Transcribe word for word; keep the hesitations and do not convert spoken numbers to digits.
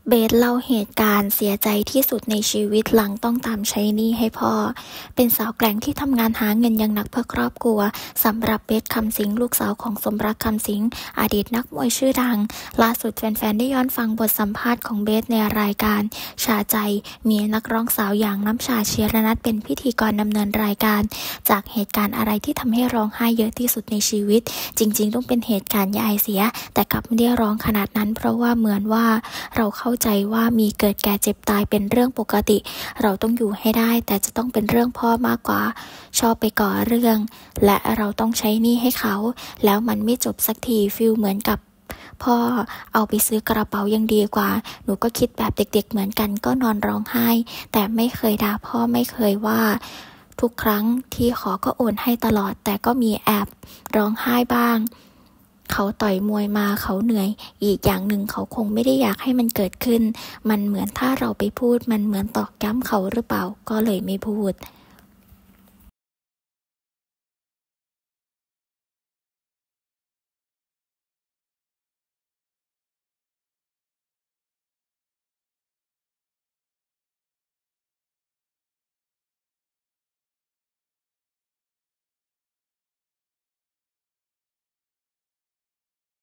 เบสเล่าเหตุการณ์เสียใจที่สุดในชีวิตหลังต้องตามใช้หนี้ให้พ่อเป็นสาวแกร่งที่ทำงานหาเงินอย่างหนักเพื่อครอบครัวสำหรับเบสคำสิงลูกสาวของสมรักคำสิงอดีตนักมวยชื่อดังล่าสุดแฟนๆได้ย้อนฟังบทสัมภาษณ์ของเบสในรายการชาใจมีนักร้องสาวอย่างน้ำชาเชียรนัทเป็นพิธีกรดำเนินรายการจากเหตุการณ์อะไรที่ทำให้ร้องไห้เยอะที่สุดในชีวิตจริงๆต้องเป็นเหตุการณ์ยายเสียแต่กลับไม่ได้ร้องขนาดนั้นเพราะว่าเหมือนว่าเราเข้าใจว่ามีเกิดแก่เจ็บตายเป็นเรื่องปกติเราต้องอยู่ให้ได้แต่จะต้องเป็นเรื่องพ่อมากกว่าชอบไปก่อเรื่องและเราต้องใช้หนี้ให้เขาแล้วมันไม่จบสักทีฟีลเหมือนกับพ่อเอาไปซื้อกระเป๋ายังดีกว่าหนูก็คิดแบบเด็กๆเหมือนกันก็นอนร้องไห้แต่ไม่เคยด่าพ่อไม่เคยว่าทุกครั้งที่ขอก็โอนให้ตลอดแต่ก็มีแอบร้องไห้บ้างเขาต่อยมวยมาเขาเหนื่อยอีกอย่างหนึ่งเขาคงไม่ได้อยากให้มันเกิดขึ้นมันเหมือนถ้าเราไปพูดมันเหมือนตอกย้ำเขาหรือเปล่าก็เลยไม่พูด